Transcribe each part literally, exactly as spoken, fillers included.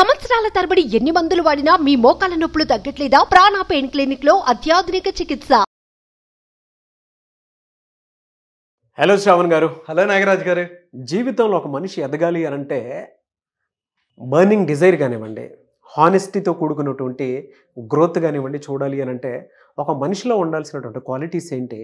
సంవత్సరాల తరబడి ఎన్ని మందులు వాడినా మీ మోకాల నొప్పులు తగ్గట్లేదా? ప్రాణ పెయిన్ క్లినిక్ లో అత్యాధునిక చికిత్స. హలో శ్రావణ్ గారు. హలో నాగరాజ్ గారు. జీవితంలో ఒక మనిషి ఎదగాలి అని అంటే బర్నింగ్ డిజైర్ కానివ్వండి, హానెస్టీతో కూడుకున్నటువంటి గ్రోత్ కానివ్వండి చూడాలి అని అంటే ఒక మనిషిలో ఉండాల్సినటువంటి క్వాలిటీస్ ఏంటి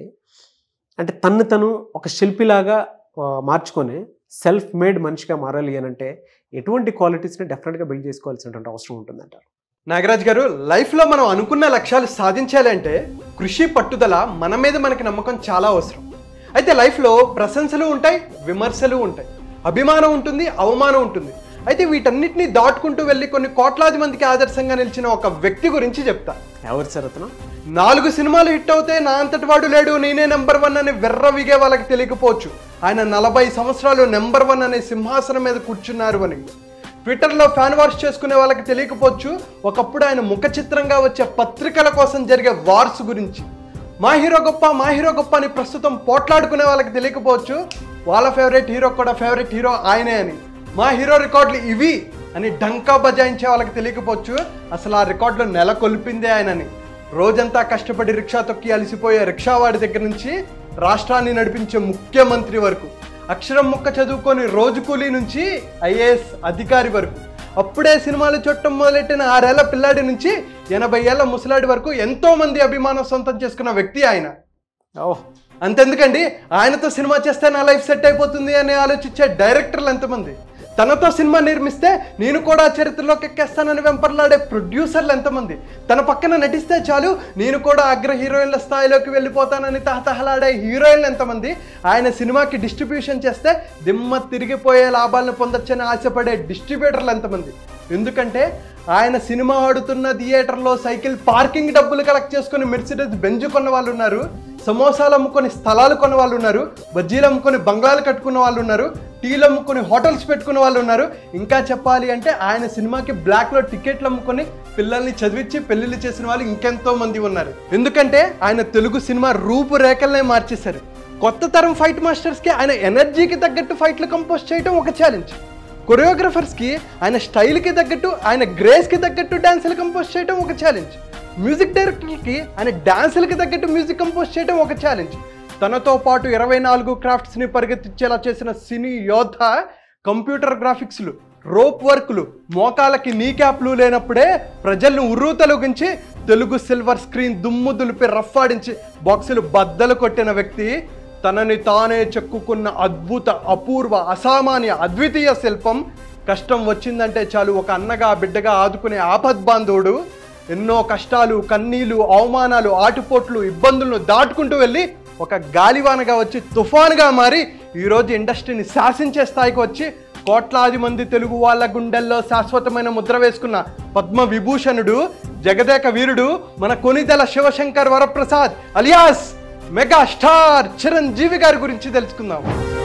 అంటే తను తను ఒక శిల్పిలాగా మార్చుకొని సెల్ఫ్ మేడ్ మనిషిగా మారాలి అని అంటే ఎటువంటి క్వాలిటీస్ని డెఫినెట్గా బిల్డ్ చేసుకోవాల్సినటువంటి అవసరం ఉంటుందంటారు? నాగరాజ్ గారు, లైఫ్లో మనం అనుకున్న లక్ష్యాలు సాధించాలి అంటే కృషి, పట్టుదల, మన మీద మనకి నమ్మకం చాలా అవసరం. అయితే లైఫ్లో ప్రశంసలు ఉంటాయి, విమర్శలు ఉంటాయి, అభిమానం ఉంటుంది, అవమానం ఉంటుంది. అయితే వీటన్నిటిని దాటుకుంటూ వెళ్ళి కొన్ని కోట్లాది మందికి ఆదర్శంగా నిలిచిన ఒక వ్యక్తి గురించి చెప్తా. ఎవరు సార్ అతను? నాలుగు సినిమాలు హిట్ అవుతే నా అంతటి వాడు లేడు, నేనే నెంబర్ వన్ అని వెర్రవిగే వాళ్ళకి తెలియకపోవచ్చు. ఆయన నలభై సంవత్సరాలు నెంబర్ వన్ అనే సింహాసనం మీద కూర్చున్నారు అని. ట్విట్టర్లో ఫ్యాన్ వార్స్ చేసుకునే వాళ్ళకి తెలియకపోవచ్చు ఒకప్పుడు ఆయన ముఖ చిత్రంగా వచ్చే పత్రికల కోసం జరిగే వార్స్ గురించి. మా హీరో గొప్ప, మా హీరో గొప్ప అని ప్రస్తుతం పోట్లాడుకునే వాళ్ళకి తెలియకపోవచ్చు వాళ్ళ ఫేవరెట్ హీరో కూడా ఫేవరెట్ హీరో ఆయనే అని. మా హీరో రికార్డులు ఇవి అని డంకా బజాయించే వాళ్ళకి తెలియకపోవచ్చు అసలు ఆ రికార్డులు నెలకొల్పిందే ఆయనని. రోజంతా కష్టపడి రిక్షా తొక్కి అలసిపోయే రిక్షావాడి దగ్గర నుంచి రాష్ట్రాన్ని నడిపించే ముఖ్యమంత్రి వరకు, అక్షరం ముక్క చదువుకొని రోజు కూలీ నుంచి ఐఏఎస్ అధికారి వరకు, అప్పుడే సినిమాలు చూడటం మొదలెట్టిన ఆరేళ్ల పిల్లాడి నుంచి ఎనభై ఏళ్ల ముసలాడి వరకు ఎంతో మంది అభిమానం సొంతం చేసుకున్న వ్యక్తి ఆయన. ఓహ్, అంతెందుకండి, ఆయనతో సినిమా చేస్తే నా లైఫ్ సెట్ అయిపోతుంది అని ఆలోచించే డైరెక్టర్లు ఎంతమంది, తనతో సినిమా నిర్మిస్తే నేను కూడా చరిత్రలోకి ఎక్కేస్తానని వెంపర్లాడే ప్రొడ్యూసర్లు ఎంతమంది, తన పక్కన నటిస్తే చాలు నేను కూడా అగ్ర హీరోయిన్ల స్థాయిలోకి వెళ్ళిపోతానని తహతహలాడే హీరోయిన్లు ఎంతమంది, ఆయన సినిమాకి డిస్ట్రిబ్యూషన్ చేస్తే దిమ్మ తిరిగిపోయే లాభాలను పొందొచ్చని ఆశపడే డిస్ట్రిబ్యూటర్లు ఎంతమంది. ఎందుకంటే ఆయన సినిమా ఆడుతున్న థియేటర్లో సైకిల్ పార్కింగ్ డబ్బులు కలెక్ట్ చేసుకుని మెర్సిడెస్ బెంజ్ కొన్న వాళ్ళు ఉన్నారు, సమోసాలు అమ్ముకొని స్థలాలు కొన్న వాళ్ళు ఉన్నారు, బజ్జీలు అమ్ముకొని బంగ్లాలు కట్టుకున్న వాళ్ళు ఉన్నారు, టీలు అమ్ముకొని హోటల్స్ పెట్టుకున్న వాళ్ళు ఉన్నారు. ఇంకా చెప్పాలి అంటే ఆయన సినిమాకి బ్లాక్లో టికెట్లు అమ్ముకొని పిల్లల్ని చదివించి పెళ్లిళ్ళు చేసిన వాళ్ళు ఇంకెంతో మంది ఉన్నారు. ఎందుకంటే ఆయన తెలుగు సినిమా రూపురేఖలనే మార్చేశారు. కొత్త తరం ఫైట్ మాస్టర్స్కి ఆయన ఎనర్జీకి తగ్గట్టు ఫైట్లు కంపోజ్ చేయడం ఒక ఛాలెంజ్, కొరియోగ్రఫర్స్కి ఆయన స్టైల్కి తగ్గట్టు, ఆయన గ్రేస్కి తగ్గట్టు డ్యాన్సులు కంపోజ్ చేయడం ఒక ఛాలెంజ్, మ్యూజిక్ డైరెక్టర్కి ఆయన డ్యాన్సులకి తగ్గట్టు మ్యూజిక్ కంపోజ్ చేయడం ఒక ఛాలెంజ్. తనతో పాటు ఇరవై నాలుగు క్రాఫ్ట్స్ని పరిగెత్తించేలా చేసిన సినీ యోధ కంప్యూటర్ గ్రాఫిక్స్లు, రోప్ వర్క్లు, మోకాలకి నీ క్యాప్లు లేనప్పుడే ప్రజలను ఉర్రూ తొలగించి తెలుగు సిల్వర్ స్క్రీన్ దుమ్ము దులిపి రఫ్ఫాడించి బాక్సులు బద్దలు కొట్టిన వ్యక్తి, తనని తానే చెక్కుకున్న అద్భుత, అపూర్వ, అసామాన్య, అద్వితీయ శిల్పం. కష్టం వచ్చిందంటే చాలు ఒక అన్నగా బిడ్డగా ఆదుకునే ఆపద్బాంధవుడు. ఎన్నో కష్టాలు, కన్నీళ్లు, అవమానాలు, ఆటుపోట్లు, ఇబ్బందులను దాటుకుంటూ వెళ్ళి ఒక గాలివానగా వచ్చి తుఫానుగా మారి ఈరోజు ఇండస్ట్రీని శాసించే స్థాయికి వచ్చి కోట్లాది మంది తెలుగు వాళ్ళ గుండెల్లో శాశ్వతమైన ముద్ర వేసుకున్న పద్మ విభూషణుడు, జగదేక వీరుడు మన Konidela Sivasankar Varaprasad alias mega star Chiranjeevi గారి గురించి తెలుసుకుందాం.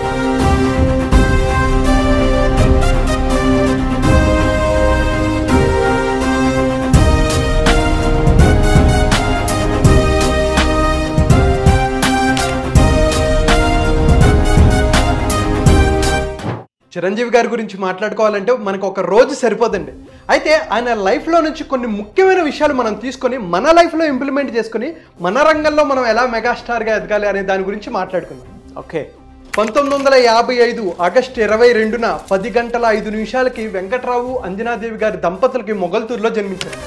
చిరంజీవి గారి గురించి మాట్లాడుకోవాలంటే మనకు ఒక రోజు సరిపోదండి. అయితే ఆయన లైఫ్లో నుంచి కొన్ని ముఖ్యమైన విషయాలు మనం తీసుకొని మన లైఫ్లో ఇంప్లిమెంట్ చేసుకుని మన రంగంలో మనం ఎలా మెగాస్టార్గా ఎదగాలి అనే దాని గురించి మాట్లాడుకుందాం. ఓకే. పంతొమ్మిది వందల యాభై ఐదు ఆగస్టు ఇరవై రెండున పది గంటల ఐదు నిమిషాలకి వెంకట్రావు, అంజనాదేవి గారి దంపతులకి మొగల్తూరులో జన్మించారు.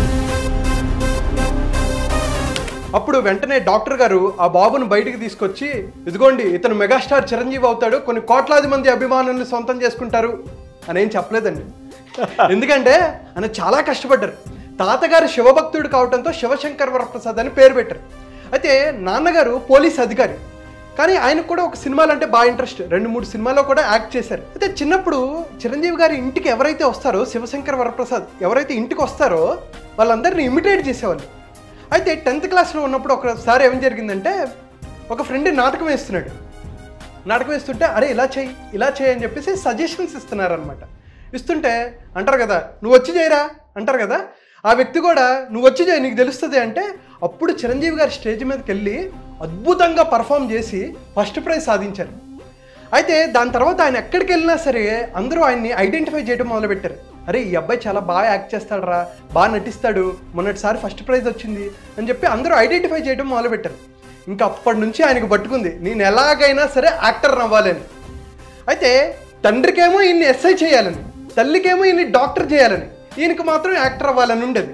అప్పుడు వెంటనే డాక్టర్ గారు ఆ బాబును బయటికి తీసుకొచ్చి, ఇదిగోండి ఇతను మెగాస్టార్ చిరంజీవి అవుతాడు, కొన్ని కోట్లాది మంది అభిమానులను సొంతం చేసుకుంటారు అని ఏం చెప్పలేదండి. ఎందుకంటే ఆయన చాలా కష్టపడ్డారు. తాతగారు శివభక్తుడు కావడంతో శివశంకర్ వరప్రసాద్ అని పేరు పెట్టారు. అయితే నాన్నగారు పోలీస్ అధికారి, కానీ ఆయనకు కూడా ఒక సినిమాలు అంటే బాగా ఇంట్రెస్ట్. రెండు మూడు సినిమాల్లో కూడా యాక్ట్ చేశారు. అయితే చిన్నప్పుడు చిరంజీవి గారి ఇంటికి ఎవరైతే వస్తారో, శివశంకర్ వరప్రసాద్ ఎవరైతే ఇంటికి వస్తారో వాళ్ళందరినీ ఇమిటేట్ చేసేవాళ్ళు. అయితే టెన్త్ క్లాస్లో ఉన్నప్పుడు ఒకసారి ఏం జరిగిందంటే, ఒక ఫ్రెండ్ నాటకం వేస్తున్నాడు. నాటకం వేస్తుంటే అరే ఇలా చేయి ఇలా చేయి అని చెప్పేసి సజెషన్స్ ఇస్తున్నారనమాట. ఇస్తుంటే అంటారు కదా, నువ్వు వచ్చి చేయరా అంటారు కదా, ఆ వ్యక్తి కూడా నువ్వు వచ్చి చేయి నీకు తెలుస్తుంది అంటే, అప్పుడు చిరంజీవి గారి స్టేజ్ మీదకి వెళ్ళి అద్భుతంగా పర్ఫామ్ చేసి ఫస్ట్ ప్రైజ్ సాధించారు. అయితే దాని తర్వాత ఆయన ఎక్కడికి వెళ్ళినా సరే అందరూ ఆయన్ని ఐడెంటిఫై చేయడం మొదలుపెట్టారు. అరే ఈ అబ్బాయి చాలా బాగా యాక్ట్ చేస్తాడు రా, బాగా నటిస్తాడు, మొన్నటిసారి ఫస్ట్ ప్రైజ్ వచ్చింది అని చెప్పి అందరూ ఐడెంటిఫై చేయడం మొదలుపెట్టారు. ఇంకా అప్పటి నుంచి ఆయనకు పట్టుకుంది నేను ఎలాగైనా సరే యాక్టర్ అవ్వాలని. అయితే తండ్రికేమో ఈయన్ని ఎస్ఐ చేయాలని, తల్లికేమో ఈయన్ని డాక్టర్ చేయాలని, ఈయనకి మాత్రం యాక్టర్ అవ్వాలని ఉండేది.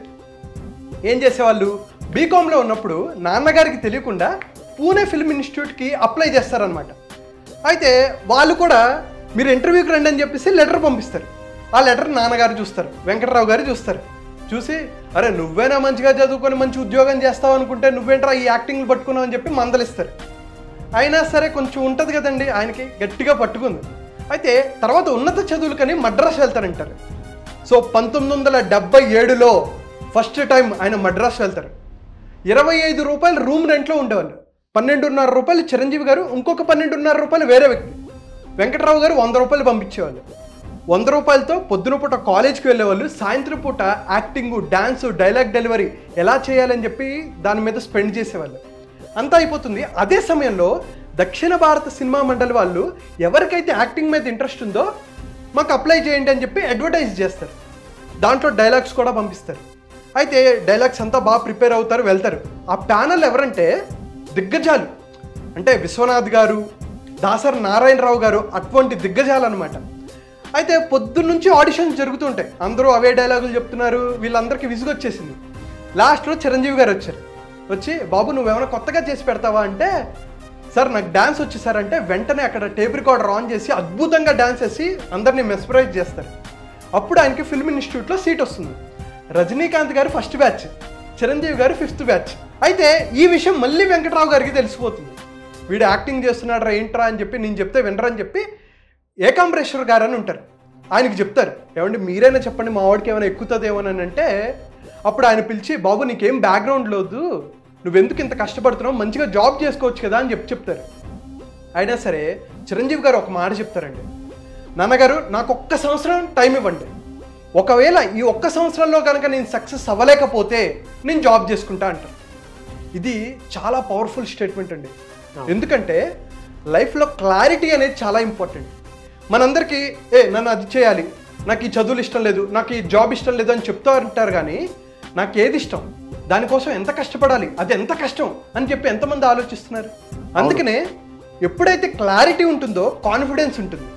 ఏం చేసేవాళ్ళు, బీకామ్లో ఉన్నప్పుడు నాన్నగారికి తెలియకుండా పూణే ఫిల్మ్ ఇన్స్టిట్యూట్కి అప్లై చేస్తారనమాట. అయితే వాళ్ళు కూడా మీరు ఇంటర్వ్యూకి రండి అని చెప్పేసి లెటర్ పంపిస్తారు. ఆ లెటర్ నాన్నగారు చూస్తారు, వెంకటరావు గారు చూస్తారు. చూసి అరే నువ్వేనా మంచిగా చదువుకొని మంచి ఉద్యోగం చేస్తావు అనుకుంటే నువ్వేంట్రా ఈ యాక్టింగ్లు పట్టుకున్నావు అని చెప్పి మందలిస్తారు. అయినా సరే కొంచెం ఉంటుంది కదండి, ఆయనకి గట్టిగా పట్టుకుంది. అయితే తర్వాత ఉన్నత చదువులకని మద్రాసు వెళ్తారంటారు. సో పంతొమ్మిది వందల డెబ్బై ఏడులో ఫస్ట్ టైం ఆయన మద్రాసు వెళ్తారు. ఇరవై ఐదు రూపాయలు రూమ్ రెంట్లో ఉండేవాళ్ళు. పన్నెండున్నర రూపాయలు చిరంజీవి గారు, ఇంకొక పన్నెండున్నర రూపాయలు వేరే వ్యక్తి వెంకటరావు గారు వంద రూపాయలు పంపించేవాళ్ళు. వంద రూపాయలతో పొద్దున పూట కాలేజ్కి వెళ్ళేవాళ్ళు, సాయంత్రం పూట యాక్టింగు, డ్యాన్సు, డైలాగ్ డెలివరీ ఎలా చేయాలని చెప్పి దాని మీద స్పెండ్ చేసేవాళ్ళు. అంతా అయిపోతుంది. అదే సమయంలో దక్షిణ భారత సినిమా మండలి వాళ్ళు ఎవరికైతే యాక్టింగ్ మీద ఇంట్రెస్ట్ ఉందో మాకు అప్లై చేయండి అని చెప్పి అడ్వర్టైజ్ చేస్తారు. దాంట్లో డైలాగ్స్ కూడా పంపిస్తారు. అయితే డైలాగ్స్ అంతా బాగా ప్రిపేర్ అవుతారు, వెళ్తారు. ఆ ప్యానల్ ఎవరంటే దిగ్గజాలు, అంటే విశ్వనాథ్ గారు, దాసరి నారాయణరావు గారు, అటువంటి దిగ్గజాలు అనమాట. అయితే పొద్దున్న నుంచి ఆడిషన్స్ జరుగుతుంటాయి, అందరూ అవే డైలాగులు చెప్తున్నారు, వీళ్ళందరికీ విసుగొచ్చేసింది. లాస్ట్లో చిరంజీవి గారు వచ్చారు. వచ్చి బాబు నువ్వేమైనా కొత్తగా చేసి పెడతావా అంటే, సార్ నాకు డ్యాన్స్ వచ్చి సార్ అంటే వెంటనే అక్కడ టేప్ రికార్డర్ ఆన్ చేసి అద్భుతంగా డ్యాన్స్ చేసి అందరినీ మెస్పరైజ్ చేస్తారు. అప్పుడు ఆయనకి ఫిల్మ్ ఇన్స్టిట్యూట్లో సీట్ వస్తుంది. రజనీకాంత్ గారు ఫస్ట్ బ్యాచ్, చిరంజీవి గారు ఫిఫ్త్ బ్యాచ్. అయితే ఈ విషయం మళ్ళీ వెంకటరావు గారికి తెలిసిపోతుంది. వీడు యాక్టింగ్ చేస్తున్నాడు రా ఏంట్రా అని చెప్పి నేను చెప్తే వినరా అని చెప్పి ఏకాంబరేశ్వర్ గారు అని ఉంటారు, ఆయనకి చెప్తారు. ఏమంటే మీరైనా చెప్పండి మా వాడికి ఏమైనా ఎక్కుతుందేమోనని అంటే, అప్పుడు ఆయన పిలిచి బాబు నీకేం బ్యాక్గ్రౌండ్ లేదు, నువ్వెందుకు ఇంత కష్టపడుతున్నావు, మంచిగా జాబ్ చేసుకోవచ్చు కదా అని చెప్పి చెప్తారు. అయినా సరే చిరంజీవి గారు ఒక మాట చెప్తారండి, నాన్నగారు నాకు ఒక్క సంవత్సరం టైం ఇవ్వండి, ఒకవేళ ఈ ఒక్క సంవత్సరంలో కనుక నేను సక్సెస్ అవ్వలేకపోతే నేను జాబ్ చేసుకుంటా అంటారు. ఇది చాలా పవర్ఫుల్ స్టేట్మెంట్ అండి. ఎందుకంటే లైఫ్లో క్లారిటీ అనేది చాలా ఇంపార్టెంట్. మనందరికీ ఏ నన్ను అది చేయాలి, నాకు ఈ చదువులు ఇష్టం లేదు, నాకు ఈ జాబ్ ఇష్టం లేదు అని చెప్తూ ఉంటారు. కానీ నాకు ఏది ఇష్టం, దానికోసం ఎంత కష్టపడాలి, అది ఎంత కష్టం అని చెప్పి ఎంతమంది ఆలోచిస్తున్నారు. అందుకనే ఎప్పుడైతే క్లారిటీ ఉంటుందో కాన్ఫిడెన్స్ ఉంటుంది.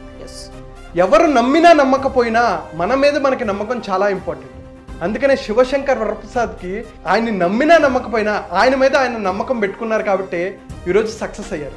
ఎవరు నమ్మినా నమ్మకపోయినా మన మీద మనకి నమ్మకం చాలా ఇంపార్టెంట్. అందుకనే శివశంకర్ వరప్రసాద్కి ఆయన్ని నమ్మినా నమ్మకపోయినా ఆయన మీద ఆయన నమ్మకం పెట్టుకున్నారు కాబట్టి ఈరోజు సక్సెస్ అయ్యారు.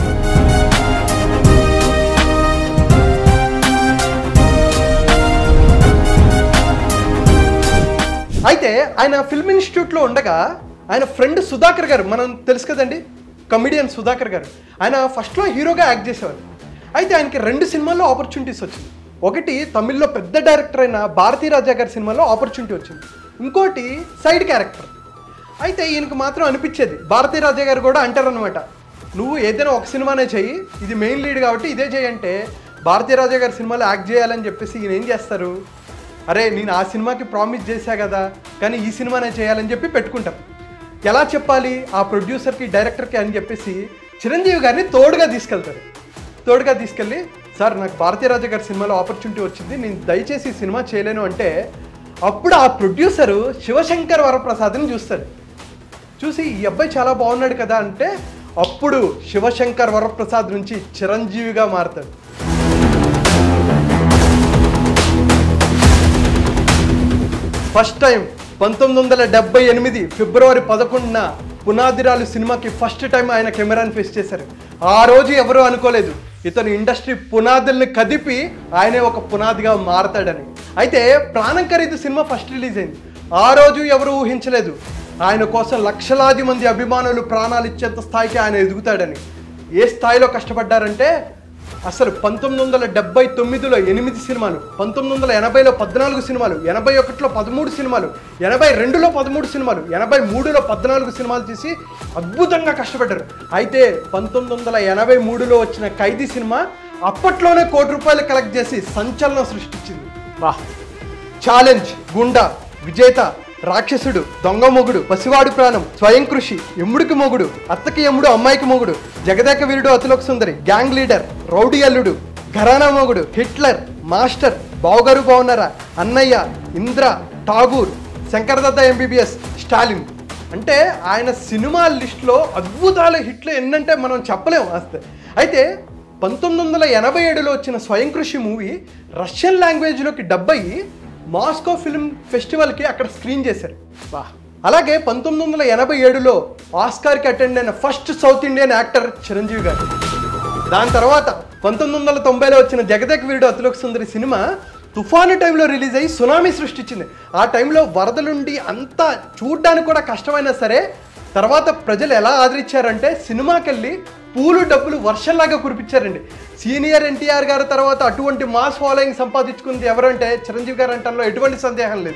అయితే ఆయన ఫిల్మ్ ఇన్స్టిట్యూట్లో ఉండగా ఆయన ఫ్రెండ్ సుధాకర్ గారు, మనం తెలుసు కదండి కమిడియన్ సుధాకర్ గారు, ఆయన ఫస్ట్లో హీరోగా యాక్ట్ చేసేవారు. అయితే ఆయనకి రెండు సినిమాల్లో ఆపర్చునిటీస్ వచ్చింది. ఒకటి తమిళ్లో పెద్ద డైరెక్టర్ అయిన భారతీ రాజా గారి సినిమాలో ఆపర్చునిటీ వచ్చింది, ఇంకోటి సైడ్ క్యారెక్టర్. అయితే ఈయనకు మాత్రం అనిపించేది, భారతీ రాజా గారు కూడా అంటారనమాట, నువ్వు ఏదైనా ఒక సినిమానే చెయ్యి, ఇది మెయిన్ లీడ్ కాబట్టి ఇదే చేయంటే భారతీ రాజా గారి సినిమాలో యాక్ట్ చేయాలని చెప్పేసి ఈయన ఏం చేస్తారు, అరే నేను ఆ సినిమాకి ప్రామిస్ చేశా కదా కానీ ఈ సినిమానే చేయాలని చెప్పి పెట్టుకుంటాం. ఎలా చెప్పాలి ఆ ప్రొడ్యూసర్కి డైరెక్టర్కి అని చెప్పేసి చిరంజీవి గారిని తోడుగా తీసుకెళ్తారు. తోడుగా తీసుకెళ్ళి సార్ నాకు భారతీ రాజా గారి సినిమాలో ఆపర్చునిటీ వచ్చింది, నేను దయచేసి ఈ సినిమా చేయలేను అంటే అప్పుడు ఆ ప్రొడ్యూసరు శివశంకర్ వరప్రసాద్ని చూస్తారు. చూసి ఈ అబ్బాయి చాలా బాగున్నాడు కదా అంటే అప్పుడు శివశంకర్ వరప్రసాద్ నుంచి చిరంజీవిగా మారుతాడు. ఫస్ట్ టైం పంతొమ్మిది వందల డెబ్బై ఎనిమిది ఫిబ్రవరి పదకొండున పునాదిరాలు సినిమాకి ఫస్ట్ టైం ఆయన కెమెరాని ఫేస్ చేశారు. ఆ రోజు ఎవరూ అనుకోలేదు ఇతను ఇండస్ట్రీ పునాదుల్ని కదిపి ఆయనే ఒక పునాదిగా మారతాడని. అయితే ప్రాణం ఖరీదు సినిమా ఫస్ట్ రిలీజ్ అయింది. ఆ రోజు ఎవరు ఊహించలేదు ఆయన కోసం లక్షలాది మంది అభిమానులు ప్రాణాలు ఇచ్చేంత స్థాయికి ఆయన ఎదుగుతాడని. ఏ స్థాయిలో కష్టపడ్డారంటే అసలు పంతొమ్మిది వందల డెబ్బై తొమ్మిదిలో ఎనిమిది సినిమాలు, పంతొమ్మిది వందల ఎనభైలో పద్నాలుగు సినిమాలు, ఎనభై ఒకటిలో పదమూడు సినిమాలు, ఎనభై రెండులో పదమూడు సినిమాలు, ఎనభై మూడులో పద్నాలుగు సినిమాలు తీసి అద్భుతంగా కష్టపడ్డారు. అయితే పంతొమ్మిది వందల ఎనభై మూడులో వచ్చిన ఖైదీ సినిమా అప్పట్లోనే కోటి రూపాయలు కలెక్ట్ చేసి సంచలనం సృష్టించింది. వా ఛాలెంజ్, గుండా, విజేత, రాక్షసుడు, దొంగ మొగుడు, పసివాడు ప్రాణం, స్వయం కృషి, ఎమ్ముడికి మొగుడు, అత్తకి ఎమ్ముడు అమ్మాయికి మొగుడు, జగదేక వీరుడు అతిలోక సుందరి, గ్యాంగ్ లీడర్, రౌడీ అల్లుడు, ఘరానా మొగుడు, హిట్లర్, మాస్టర్, బావగారు బాగున్నారా, అన్నయ్య, ఇంద్ర, ఠాగూర్, శంకరదత్త ఎంబీబీఎస్, స్టాలిన్. అంటే ఆయన సినిమా లిస్టులో అద్భుతాల హిట్లు ఎన్నంటే మనం చెప్పలేము అస్తే. అయితే పంతొమ్మిది వందల ఎనభై ఏడులో వచ్చిన స్వయం కృషి మూవీ రష్యన్ లాంగ్వేజ్లోకి డబ్ అయ్యి మాస్కో ఫిల్మ్ ఫెస్టివల్కి అక్కడ స్క్రీన్ చేశారు. అలాగే పంతొమ్మిది వందల ఎనభై ఏడులో ఆస్కార్కి అటెండ్ అయిన first South Indian actor Chiranjeevi గారు. దాని తర్వాత పంతొమ్మిది వందల తొంభైలో వచ్చిన జగదేక వీరుడు అతిలోక సుందరి సినిమా తుఫాను టైంలో రిలీజ్ అయ్యి సునామీ సృష్టించింది. ఆ టైంలో వరదలుండి అంతా చూడ్డానికి కూడా కష్టమైనా సరే తర్వాత ప్రజలు ఎలా ఆదరించారంటే సినిమాకి వెళ్ళి పూలు డబ్బులు వర్షంలాగా కురిపించారండి. సీనియర్ ఎన్టీఆర్ గారి తర్వాత అటువంటి మాస్ ఫాలోయింగ్ సంపాదించుకుంది ఎవరంటే చిరంజీవి గారు అంటంలో ఎటువంటి సందేహం లేదు.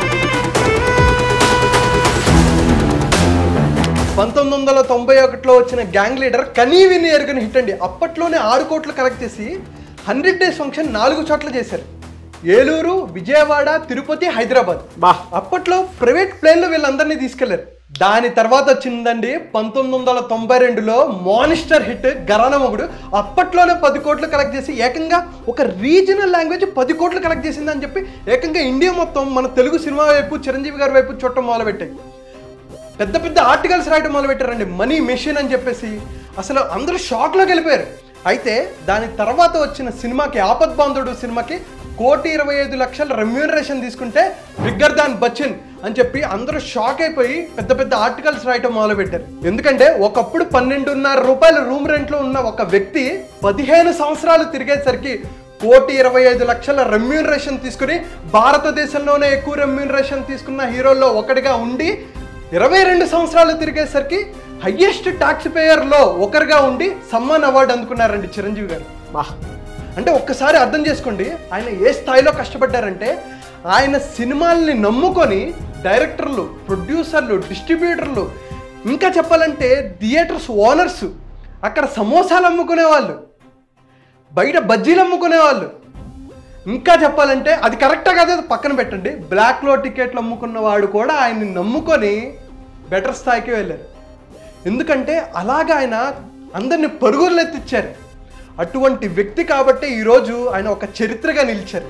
పంతొమ్మిది వందల తొంభై ఒకటిలో వచ్చిన గ్యాంగ్ లీడర్ కనీ విని ఎరుగని హిట్ అండి. అప్పట్లోనే ఆరు కోట్లు కలెక్ట్ చేసి హండ్రెడ్ డేస్ ఫంక్షన్ నాలుగు చోట్ల చేశారు. ఏలూరు, విజయవాడ, తిరుపతి, హైదరాబాద్. బా అప్పట్లో ప్రైవేట్ ప్లేన్లో వీళ్ళందరినీ తీసుకెళ్లారు. దాని తర్వాత వచ్చిందండి పంతొమ్మిది వందల తొంభై రెండులో మానిస్టర్ హిట్ గరానా మొగుడు. అప్పట్లోనే పది కోట్లు కలెక్ట్ చేసి ఏకంగా ఒక రీజనల్ లాంగ్వేజ్ పది కోట్లు కలెక్ట్ చేసిందని చెప్పి ఏకంగా ఇండియా మొత్తం మన తెలుగు సినిమా వైపు చిరంజీవి గారి వైపు చూడటం మొదలుపెట్టాయి. పెద్ద పెద్ద ఆర్టికల్స్ రాయడం మొదలుపెట్టారండి, మనీ మెషిన్ అని చెప్పేసి. అసలు అందరూ షాక్లోకి వెళ్ళిపోయారు. అయితే దాని తర్వాత వచ్చిన సినిమాకి ఆపద్ బాంధుడు సినిమాకి కోటి ఇరవై ఐదు లక్షల రెమ్యూనరేషన్ తీసుకుంటే బిగ్గర్ దాన్ బచ్చన్ అని చెప్పి అందరూ షాక్ అయిపోయి పెద్ద పెద్ద ఆర్టికల్స్ రాయటం మొదలుపెట్టారు. ఎందుకంటే ఒకప్పుడు పన్నెండున్నర రూపాయల రూమ్ రెంట్లో ఉన్న ఒక వ్యక్తి పదిహేను సంవత్సరాలు తిరిగేసరికి కోటి ఇరవై ఐదు లక్షల రెమ్యూనరేషన్ తీసుకుని భారతదేశంలోనే ఎక్కువ రెమ్యూనరేషన్ తీసుకున్న హీరోల్లో ఒకటిగా ఉండి ఇరవై రెండు సంవత్సరాలు తిరిగేసరికి హయ్యెస్ట్ ట్యాక్స్ పేయర్లో ఒకరిగా ఉండి సమ్మాన్ అవార్డు అందుకున్నారండి చిరంజీవి గారు. అంటే ఒక్కసారి అర్థం చేసుకోండి ఆయన ఏ స్థాయిలో కష్టపడ్డారంటే ఆయన సినిమాల్ని నమ్ముకొని డైరెక్టర్లు, ప్రొడ్యూసర్లు, డిస్ట్రిబ్యూటర్లు, ఇంకా చెప్పాలంటే థియేటర్స్ ఓనర్స్, అక్కడ సమోసాలు అమ్ముకునేవాళ్ళు, బయట బజ్జీలు అమ్ముకునేవాళ్ళు, ఇంకా చెప్పాలంటే అది కరెక్టా కాదు పక్కన పెట్టండి, బ్లాక్లో టికెట్లు అమ్ముకున్న వాడు కూడా ఆయన్ని నమ్ముకొని బెటర్ స్థాయికి వెళ్ళారు. ఎందుకంటే అలాగా ఆయన అందరిని పరుగులు ఎత్తిచ్చారు. అటువంటి వ్యక్తి కాబట్టి ఈరోజు ఆయన ఒక చరిత్రగా నిలిచారు.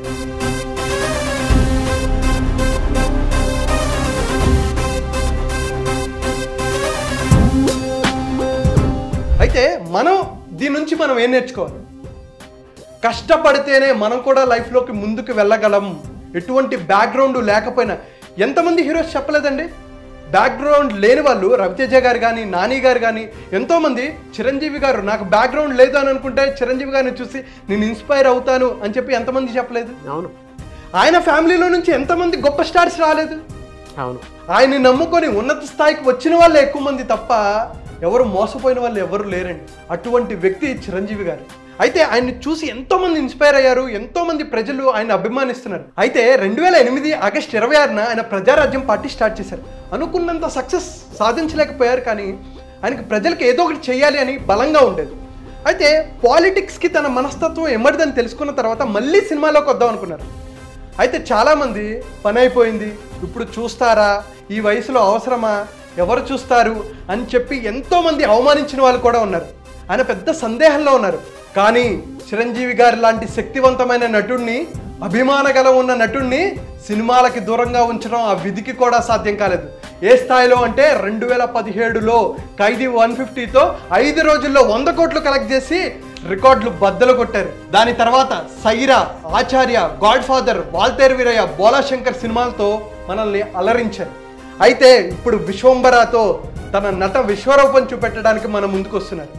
అయితే మనం దీని నుంచి మనం ఏం నేర్చుకోవాలి? కష్టపడితేనే మనం కూడా లైఫ్లోకి ముందుకు వెళ్ళగలం. ఎటువంటి బ్యాక్గ్రౌండ్ లేకపోయినా, ఎంతమంది హీరోస్ చెప్పలేదండి బ్యాక్గ్రౌండ్ లేని వాళ్ళు, రవితేజ గారు కానీ, నాని గారు కానీ, ఎంతోమంది చిరంజీవి గారు నాకు బ్యాక్గ్రౌండ్ లేదు అని అనుకుంటే చిరంజీవి గారిని చూసి నేను ఇన్స్పైర్ అవుతాను అని చెప్పి ఎంతమంది చెప్పలేదు? అవును. ఆయన ఫ్యామిలీలో నుంచి ఎంతమంది గొప్ప స్టార్స్ రాలేదు? అవును. ఆయన్ని నమ్ముకొని ఉన్నత స్థాయికి వచ్చిన వాళ్ళే ఎక్కువ మంది తప్ప ఎవరు మోసపోయిన వాళ్ళు ఎవరు లేరండి. అటువంటి వ్యక్తి చిరంజీవి గారు. అయితే ఆయన్ని చూసి ఎంతో మంది ఇన్స్పైర్ అయ్యారు, ఎంతో మంది ప్రజలు ఆయన అభిమానిస్తున్నారు. అయితే రెండు వేల ఎనిమిది ఆగస్టు ఇరవై ఆరున ఆయన ప్రజారాజ్యం పార్టీ స్టార్ట్ చేశారు. అనుకున్నంత సక్సెస్ సాధించలేకపోయారు, కానీ ఆయనకి ప్రజలకు ఏదో ఒకటి చేయాలి అని బలంగా ఉండేది. అయితే పాలిటిక్స్కి తన మనస్తత్వం ఎమ్మడిదని తెలుసుకున్న తర్వాత మళ్ళీ సినిమాలోకి వద్దాం అనుకున్నారు. అయితే చాలామంది పని అయిపోయింది, ఇప్పుడు చూస్తారా, ఈ వయసులో అవసరమా, ఎవరు చూస్తారు అని చెప్పి ఎంతోమంది అవమానించిన వాళ్ళు కూడా ఉన్నారు. ఆయన పెద్ద సందేహంలో ఉన్నారు. కానీ చిరంజీవి గారి లాంటి శక్తివంతమైన నటుడిని, అభిమానగలం ఉన్న నటుడిని సినిమాలకి దూరంగా ఉంచడం ఆ విధికి కూడా సాధ్యం కాలేదు. ఏ స్థాయిలో అంటే రెండు వేల పదిహేడులో ఖైదీ వన్ ఫిఫ్టీతో ఐదు రోజుల్లో వంద కోట్లు కలెక్ట్ చేసి రికార్డులు బద్దలు కొట్టారు. దాని తర్వాత సైరా, ఆచార్య, గాడ్ ఫాదర్, వాల్తేరు వీరయ్య, బోలాశంకర్ సినిమాలతో మనల్ని అలరించారు. అయితే ఇప్పుడు విశ్వంబరాతో తన నట విశ్వరూపం చూపెట్టడానికి మన ముందుకు వస్తున్నారు.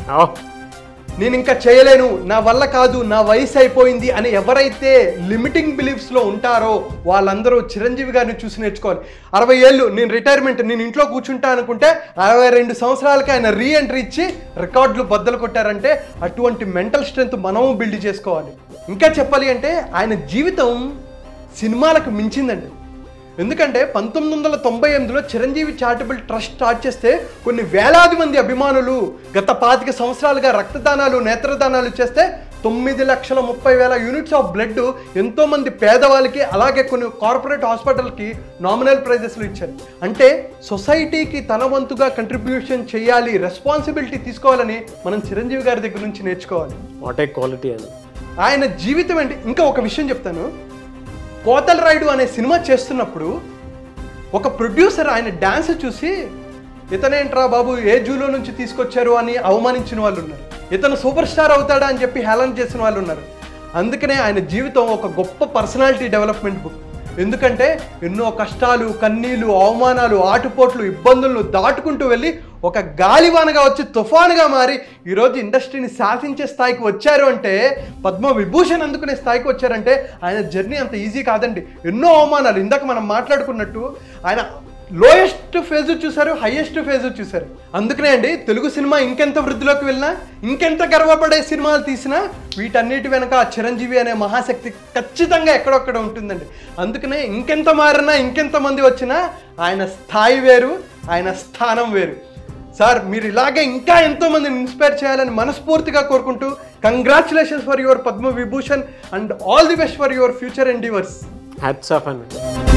నేను ఇంకా చేయలేను, నా వల్ల కాదు, నా వయసు అయిపోయింది అని ఎవరైతే లిమిటింగ్ బిలీఫ్స్లో ఉంటారో వాళ్ళందరూ చిరంజీవి గారిని చూసి నేర్చుకోవాలి. అరవై ఏళ్ళు నేను రిటైర్మెంట్, నేను ఇంట్లో కూర్చుంటా అనుకుంటే అరవై రెండు సంవత్సరాలకి ఆయన రీ ఎంట్రీ ఇచ్చి రికార్డులు బద్దలు కొట్టారంటే అటువంటి మెంటల్ స్ట్రెంగ్త్ మనము బిల్డ్ చేసుకోవాలి. ఇంకా చెప్పాలి అంటే ఆయన జీవితం సినిమాలకు మించిందండి. ఎందుకంటే పంతొమ్మిది వందల తొంభై ఎనిమిదిలో చిరంజీవి చారిటబుల్ ట్రస్ట్ స్టార్ట్ చేస్తే కొన్ని వేలాది మంది అభిమానులు గత పాతిక సంవత్సరాలుగా రక్తదానాలు, నేత్రదానాలు చేస్తే తొమ్మిది లక్షల ముప్పై వేల యూనిట్స్ ఆఫ్ బ్లడ్ ఎంతోమంది పేదవాళ్ళకి, అలాగే కొన్ని కార్పొరేట్ హాస్పిటల్కి నామినల్ ప్రైజెస్లు ఇచ్చారు. అంటే సొసైటీకి తన వంతుగా కంట్రిబ్యూషన్ చేయాలి, రెస్పాన్సిబిలిటీ తీసుకోవాలని మనం చిరంజీవి గారి దగ్గర నుంచి నేర్చుకోవాలి. వాట్ ఏ క్వాలిటీ అని. ఆయన జీవితం ఏంటి. ఇంకా ఒక విషయం చెప్తాను, కోతల రాయుడు అనే సినిమా చేస్తున్నప్పుడు ఒక ప్రొడ్యూసర్ ఆయన డ్యాన్స్ చూసి ఇతనేంట్రా బాబు ఏ జూలో నుంచి తీసుకొచ్చారు అని అవమానించిన వాళ్ళు ఉన్నారు, ఇతను సూపర్ స్టార్ అవుతాడా అని చెప్పి హేళన చేసిన వాళ్ళు ఉన్నారు. అందుకనే ఆయన జీవితం ఒక గొప్ప పర్సనాలిటీ డెవలప్మెంట్ బుక్. ఎందుకంటే ఎన్నో కష్టాలు, కన్నీళ్ళు, అవమానాలు, ఆటుపోట్లు, ఇబ్బందులను దాటుకుంటూ వెళ్ళి ఒక గాలివానగా వచ్చి తుఫానుగా మారి ఈరోజు ఇండస్ట్రీని శాసించే స్థాయికి వచ్చారు అంటే, పద్మ విభూషణ్ అందుకునే స్థాయికి వచ్చారంటే ఆయన జర్నీ అంత ఈజీ కాదండి. ఎన్నో అవమానాలు, ఇందాక మనం మాట్లాడుకున్నట్టు ఆయన లోయెస్ట్ ఫేజ్ చూశారు, హైయెస్ట్ ఫేజ్ చూశారు. అందుకనే అండి తెలుగు సినిమా ఇంకెంత వృద్ధిలోకి వెళ్ళినా, ఇంకెంత గర్వపడే సినిమాలు తీసినా వీటన్నిటి వెనక ఆ చిరంజీవి అనే మహాశక్తి ఖచ్చితంగా ఎక్కడొక్కడ ఉంటుందండి. అందుకనే ఇంకెంత మారినా, ఇంకెంత మంది వచ్చినా ఆయన స్థాయి వేరు, ఆయన స్థానం వేరు. సార్ మీరు ఇలాగే ఇంకా ఎంతో మందిని ఇన్స్పైర్ చేయాలని మనస్ఫూర్తిగా కోరుకుంటూ, congratulations for your Padma Vibhushan and all the best for your future endeavours. Hats off అండి.